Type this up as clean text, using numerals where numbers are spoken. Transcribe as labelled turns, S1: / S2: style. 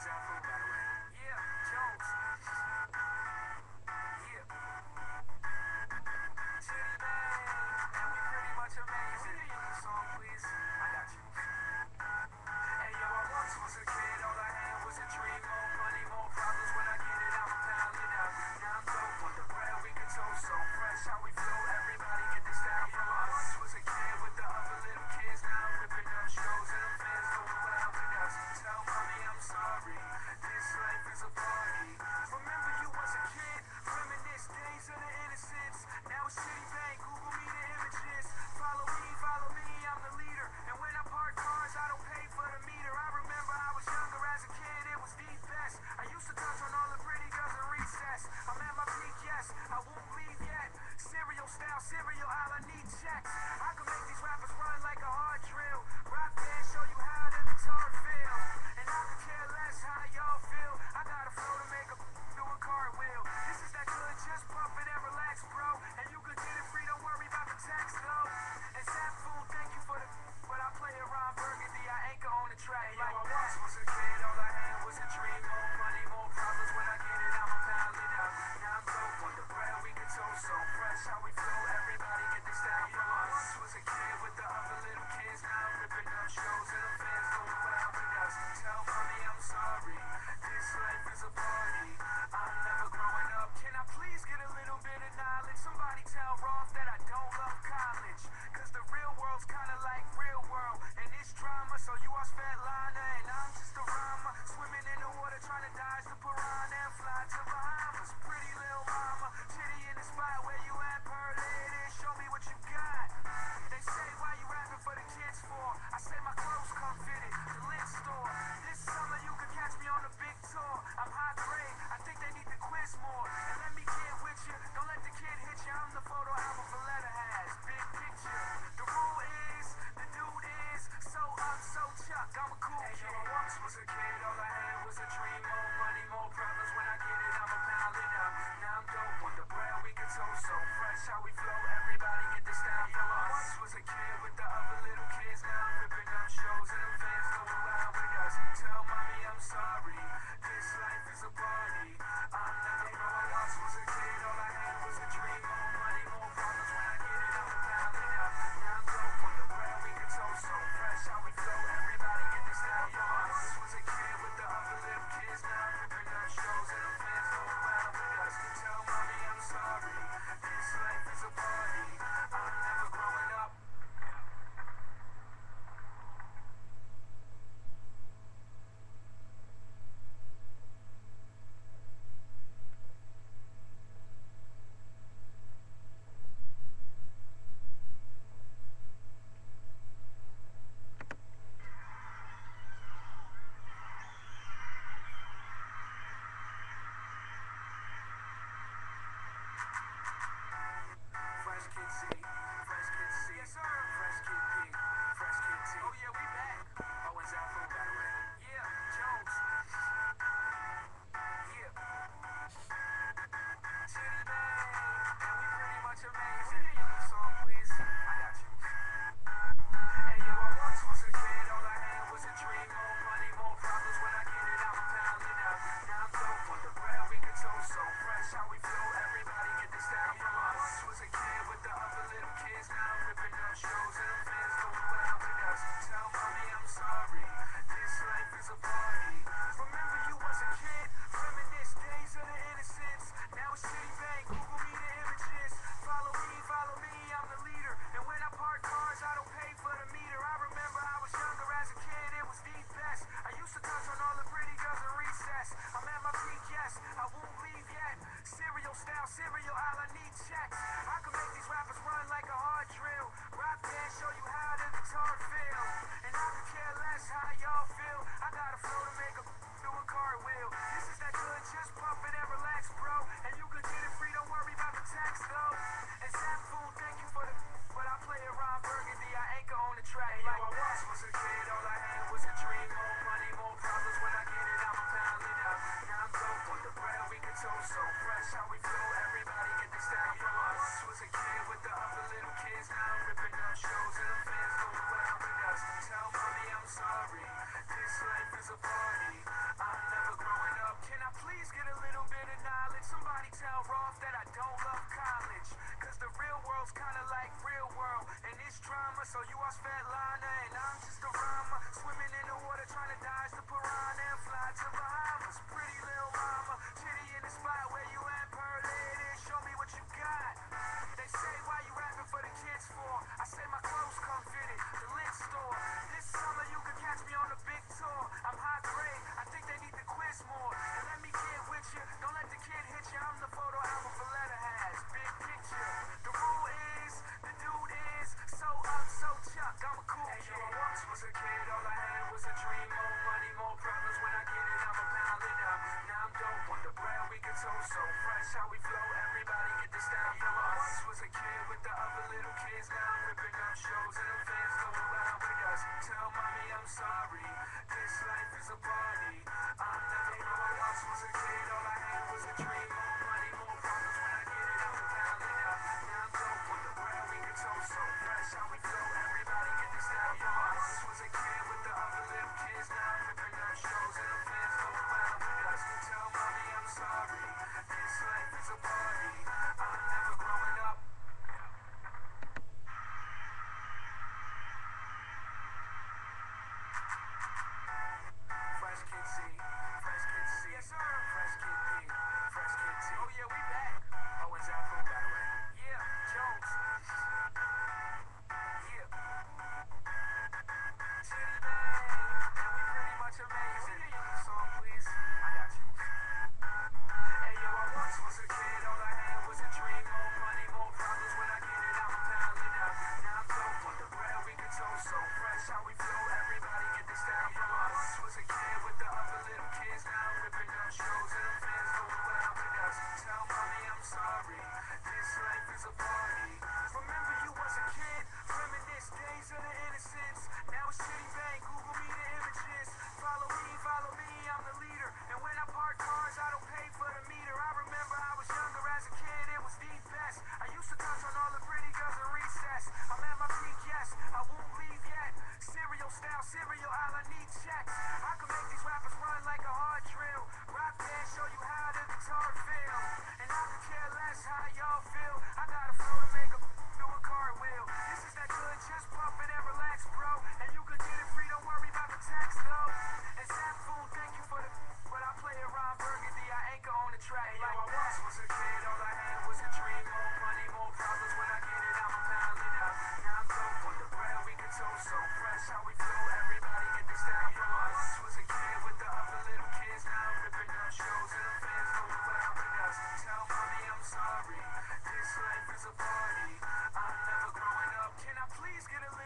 S1: This life is a party. I'm never please get a little bit of knowledge? Somebody tell Roth that I don't love college, cause the real world's kinda like real world, and it's drama. So you are Svetlana and I'm just a rhymer, swimming in the water trying to dodge the piranha and fly to Bahamas. Pretty little mama, chitty in the spot where you at, pearl it in, show me what you got. They say, why you rapping for the kids for? I say my clothes come fitted, the lit store. This summer you can catch me on a big tour. I'm high grade, I think they need to quiz more. And let me get with you, don't let the kid hit you. I'm the photo album for letterheads, big picture. The rule is, the dude is so up, so chuck, I'm a cool kid. I once was a kid, all I had was a dream. More money, more problems, when I get it, I'ma pound it up. Now I'm dope on the bread, we can toast so fresh how we flow, everybody get the style from us. Once was a kid with the other little kids, now I'm ripping up shows and them fans go wild with us. Tell mommy I'm sorry, this life is a party. I'm never growing. Once was a kid, all I had was a dream. More money, more problems, when I get it, I'ma pound it up. Now I'm dope on the bread, we can toast so fresh how we flow, everybody get the style from us. Once was a kid with the other little kids, now I'm ripping up shows and them fans go wild with us. Tell mommy I'm sorry, this life is a party. I'm never growing up. Fresh Kid C, Fresh Kid C, yes sir. Fresh Kid P, Fresh Kid T. Oh yeah, we back. Oh, and Zach, by the way. Yeah, Jones. Yeah. Chitty bang, and we pretty much amazing. Song, please. I got you. Hey yo, I once was a kid, all I had was a dream. More money, more problems, when I get it, I'ma pound it up. Now I'm dope on the bread, we can toast so fresh how we flow, everybody get the style from us. Once was a kid with the other little kids, now I'm ripping up shows and them fans go wild with us. Tell mommy I'm sorry, this life is a party. Remember you was a kid, reminisce days of the innocence. Now it's Chitty Bang, Google me the images. Follow me, I'm the leader. And when I park cars, I don't pay for the meter. I remember I was younger as a kid, it was the best. I used to touch on all the pretty girls in recess. I'm at my peak, yes, I won't leave yet. Cereal style, cereal aisle, I need checks. I can make these rappers run like a hard drill. Rock band, show you how the guitar feel. And I could care less how y'all feel. I got a flow to make a do a cartwheel. This is that good, just pump it and relax, bro. And you can get it free, don't worry about the tax, though. And Zap Food, thank you for the but I play it Ron Burgundy, I anchor on the track. Hey, like yo, I once was a kid, all I had was a dream. More money, more problems, when I get it, I'ma pound it up. Now I'm dope on the bread, we can toast so fresh how we flow, everybody get the style from us. Once was a kid with the other little kids, now I'm ripping up shows and them fans go wild with us. Tell mommy I'm sorry, this life is a party. I'm never growing up. Can I please get a little